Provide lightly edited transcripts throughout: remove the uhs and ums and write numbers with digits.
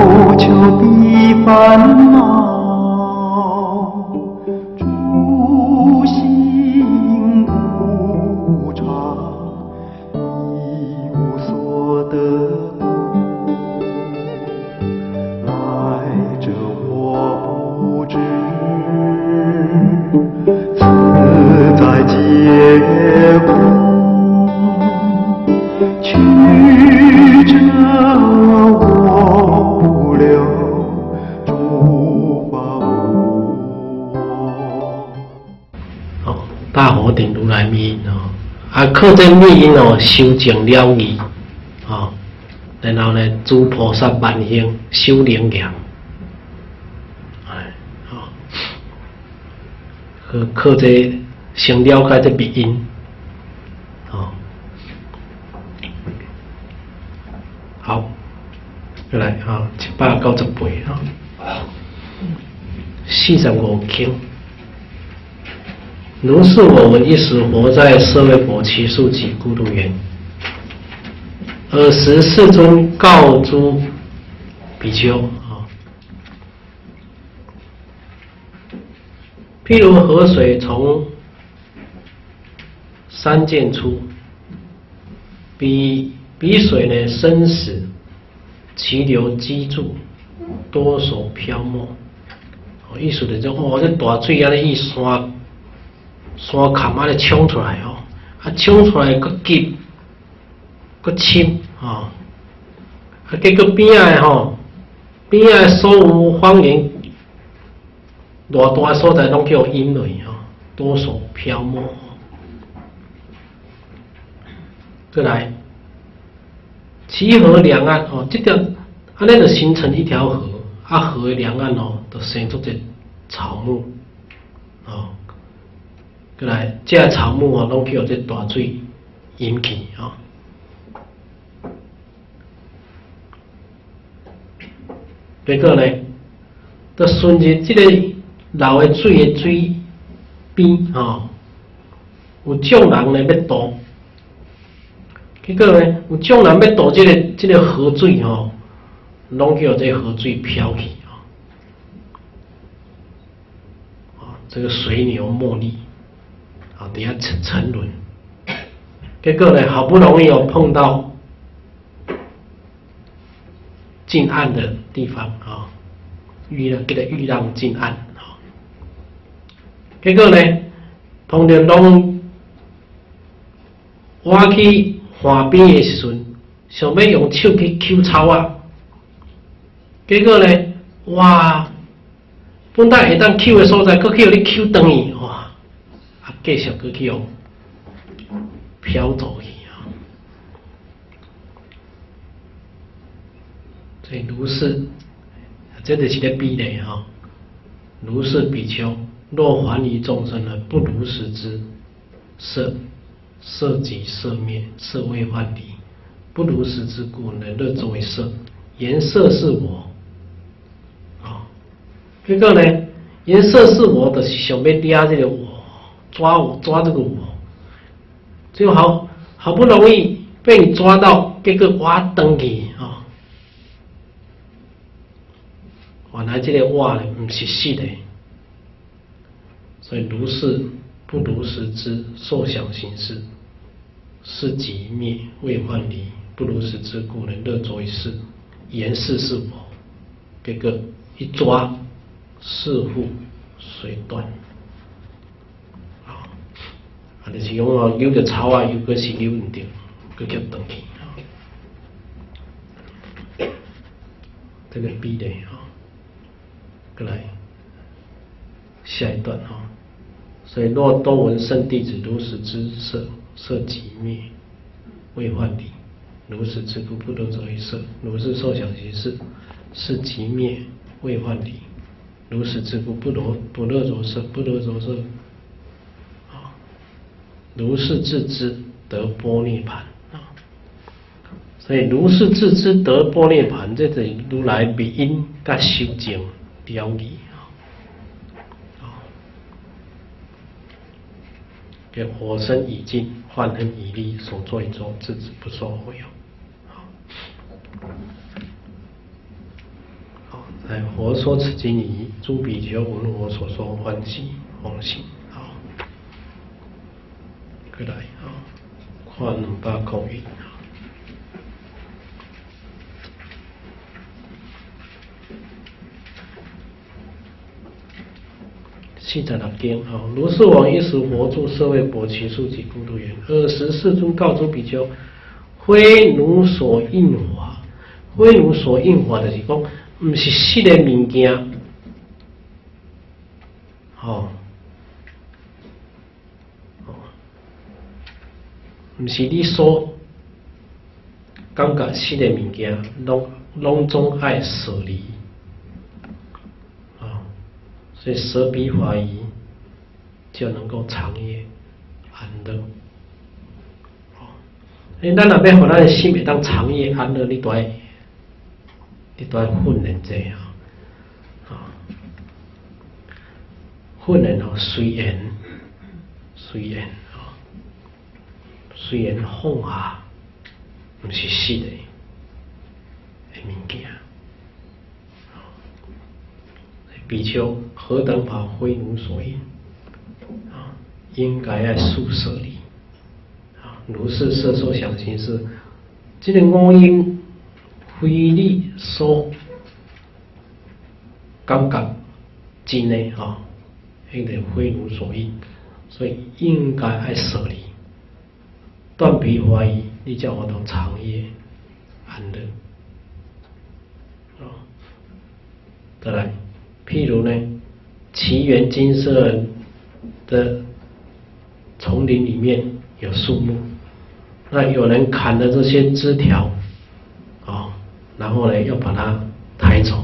求的烦恼，诸行无常，一无所得。来者我不知，自在结果。去者我不留，诸法无我。 好，大佛顶如来密因哦，靠这密因哦，修净了义，哦，然后呢，诸菩萨万行修灵验，好，靠这先了解这密因，哦。好，再来啊，190倍啊，45经。如是我闻一时活在舍卫国祇树给孤独园，尔时世尊告诸比丘啊，譬如河水从山涧出，彼水呢深时，其流积住，多所漂没。意思就是这大水安尼伊山坎安尼冲出来哦，冲出来佫急，佫深哦，结果边仔边仔所有方圆偌大所在拢叫淹落哦，多所漂没。再来，其河两岸哦，这条安尼就形成一条河，河的两岸哦，就生出这草木哦。再来，这草木哦，拢叫这大水引起哦。结果呢，就顺着这个流的水边哦，有众人呢要渡。结果呢，有众人要渡这个河水吼，拢叫这河水飘去这个水牛莫力底下沉沦。结果呢，好不容易碰到近岸的地方给它遇让近岸结果呢，碰到拢挖去岸边的时阵，想要用手去揪草啊，结果呢，哇，本来会当揪的所在，佫去互你揪转去，哇，继续佫去飘走去所以如是，这就是咧比例如是比丘，若还于众生而不如实知，色即色灭，色为幻离，不如实之故，能乐作为色，言色是我。结果呢，言色是我，就是想要抓这个我，抓这个我，最后好不容易被你抓到，结果我转去原来这个我呢，不是实的，所以如是不如实知，受想行识，是即灭，为幻离，不如实之故，能乐作为事，言事是我。结果一抓，是复随断。就是讲扭着草啊，又搁是扭唔着，搁叫转去这个比例过来下一段所以若多闻圣弟子如实知色即灭，为幻离，如是之故，不乐作为色，如是受想行识，是即灭，为幻离，如是之故，不乐作色，不乐作色，如是自知得般涅盘所以如是自知得般涅盘，这是如来密因甲修净了义给火身已尽，幻恨已离，所作已作，自止不受悔来，佛说此经已，诸比丘闻我所说，欢喜欢喜。好，过来啊，看201。46经啊，如是王一时活住舍卫国祇树及孤独园。尔时世尊告诸比丘：非汝所应法，非汝所应法就是讲，不是实的物件，不是你所感觉实的物件，拢总爱舍离。所以舍彼法仪就能够长夜安乐。咱若要互咱的心会当长夜安乐，你都要训练这训练随缘放下，不是实的物件。比丘何等法非汝所应应该要速舍离如是摄受想行识，这个五因非你所感觉真的那个非汝所应，所以应该要舍离，断彼怀疑，你叫我当长夜安乐再来。譬如呢，祇园金色的丛林里面有树木，那有人砍了这些枝条，然后呢要把它抬走，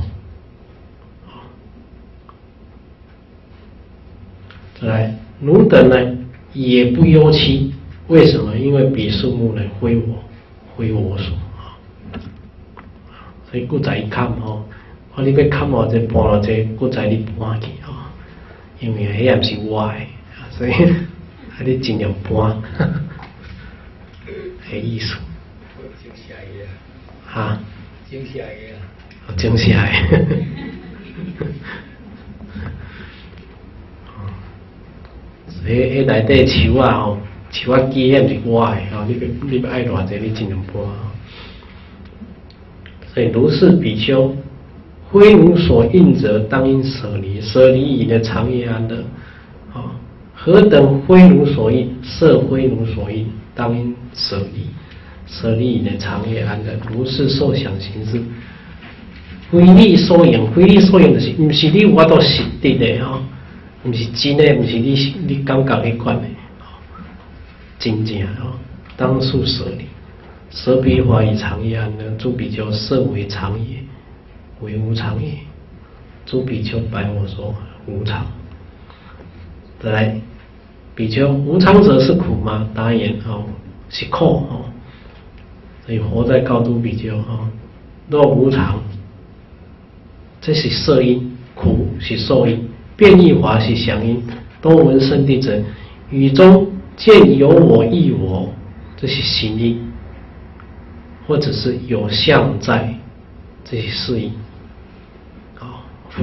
再来，汝等呢也不忧戚，为什么？因为彼树木呢非我所所以故在一看你要砍我这搬落这，搁在你搬去因为迄也不是我的，所以你尽量搬，迄意思。 惊吓的。 惊吓的。所以迄内底树啊树啊枝也不是我的你要爱偌济，你尽量搬。所以如是比丘。非汝所应者，当应舍离。舍离以的长夜安乐。何等非汝所应？色非汝所应，当应舍离。舍离以的长夜安乐。如是受想行识，非你所应。非你所应就是，不是你我都实地的不是真的，不是你感觉那款的真正当速舍离。舍彼法以长夜安乐，诸比丘甚为长也。为无常也，诸比丘白我说无常。再来，比丘无常者是苦吗？答言是苦所以佛在告诸比丘若无常，这是色因，苦是受因，变异法是想因。多闻圣谛者，语中见有我亦我，这是行因，或者是有相在，这是事因。佛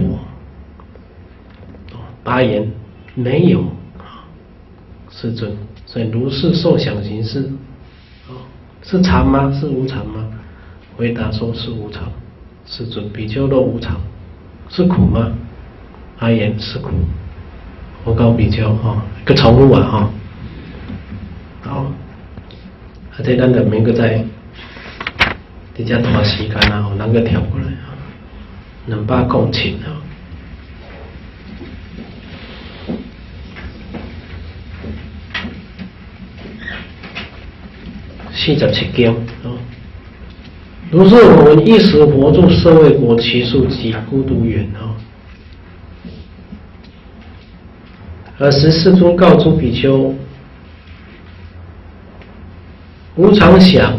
答言没有世尊，所以如是受想行识是常吗？是无常吗？回答说是无常。世尊，比丘若无常，是苦吗？答言是苦。我告比丘个重复好，这咱就免个再伫遮拖时间咱个跳过来20747经如是我们一时活住舍卫国祇树及孤独园尔时世尊告诸比丘：无常想，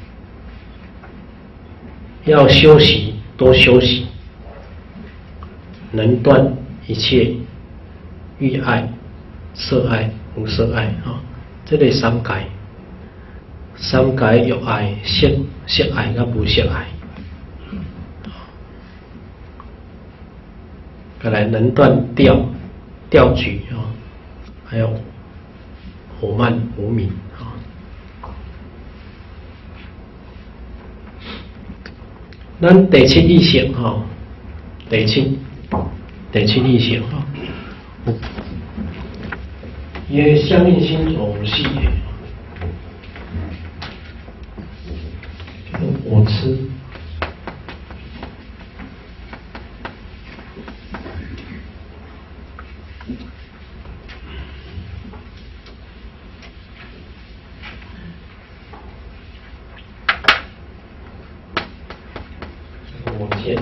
要修习，多修习。能断一切欲爱、色爱、无色爱这类三界欲爱、色爱跟无色爱再来能断调举啊，还有火慢无明啊。咱第七义性哈，第七义性哈，也相应心所系的，我吃。我见，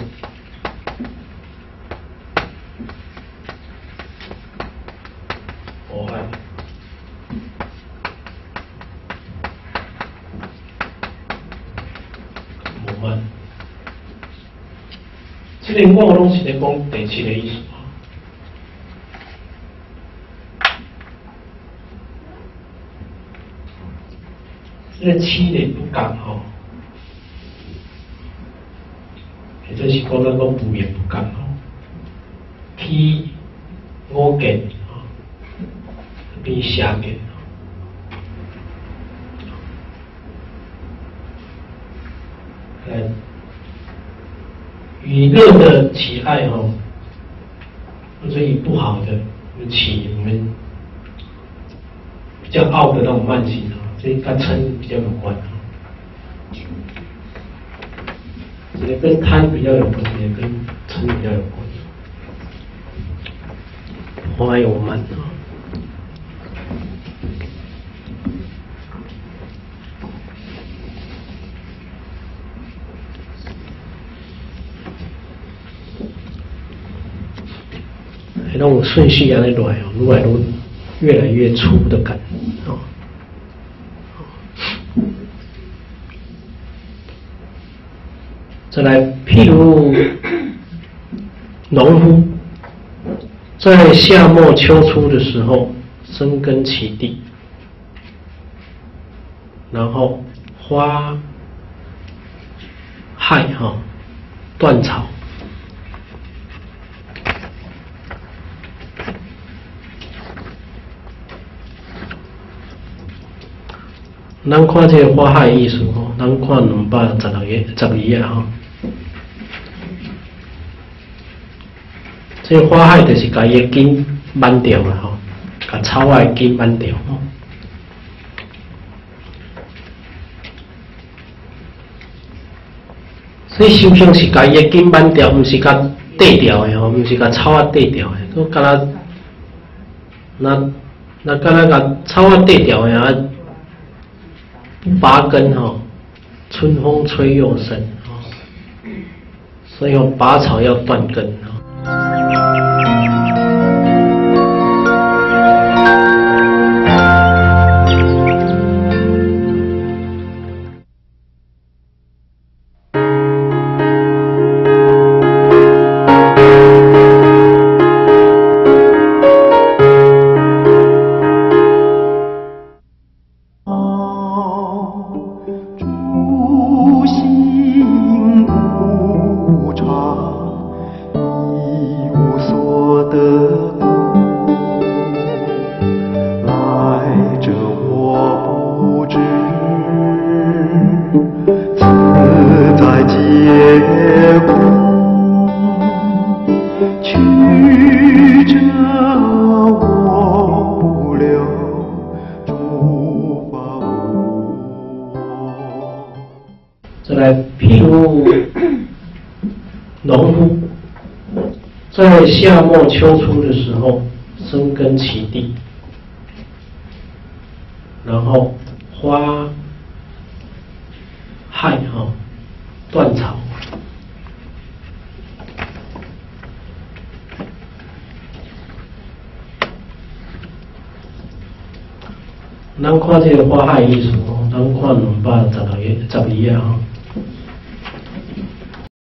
我爱，我慢。这个我拢是在讲第七个意思啊。这个七的不刚吼。也就是讲咱讲无言不刚吼，起五见吼，变下见。与乐的起爱吼，或者与不好的起你们比较傲的那种慢性啊，这跟嗔比较有关。这个跟贪比较有关，也跟嗔比较有关。还有慢啊，那种顺序啊，那来哦，愈来越来越粗的感哦。再来，譬如农夫在夏末秋初的时候生根其地，然后花害断草，咱看这个花害意思咱看212页这个花害就是把伊的根挽掉了把草仔的根挽掉所以修行是把伊的根挽掉，不是甲缀掉的不是甲草仔缀掉的，佮敢若那敢若甲草仔缀掉的不拔根春风吹又生所以拔草要断根再来，譬如农夫在夏末秋初的时候生根其地，然后花害断草，咱看这个花害意思咱看212页